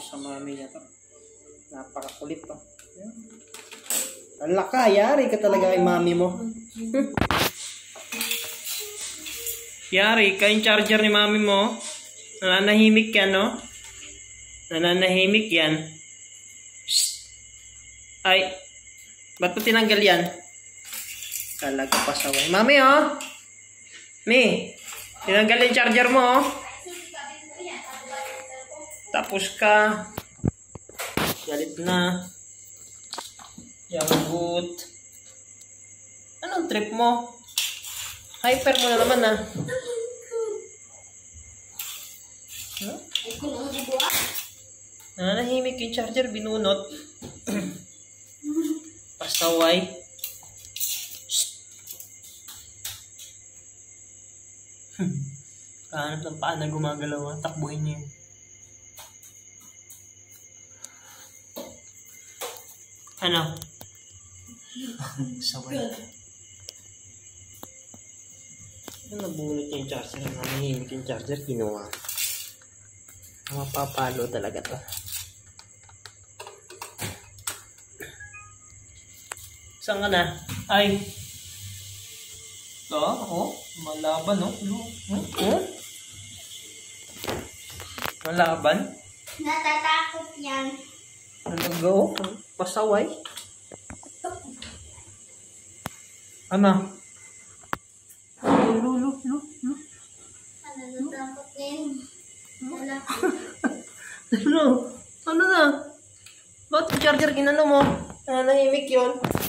sa mami niya to. Napakakulit to. Alaka, yari ka talaga kay mami mo. Yari ka yung charger ni mami mo. Nananahimik yan, no? Nananahimik yan. Shhh. Ay, ba't mo tinanggal yan? Talaga pasaway. Mami, oh! Mi, tinanggal yung charger mo, oh. Tapos ka. Galit na. Yagut. Anong trip mo? Hyper mo na naman, ah. Huh? Nananahimik yung charger, binunot. Pasaway. Kahanap ng paa na gumagalaw, takbuhin niya. Ano? Saway. Ano nabunot yung charger? Nanahimik yung charger, kinuha. Mapapalo talaga to. Saan ka na? Ay! Ito, oh. Malaban, oh. Oh? Malaban? Natatakot yan. Talaga, oh. Pasaway. Ano? Lu. Natatakot yan. Ano? Ano na? Ba't yung charger ginano mo? Nanahimik yun.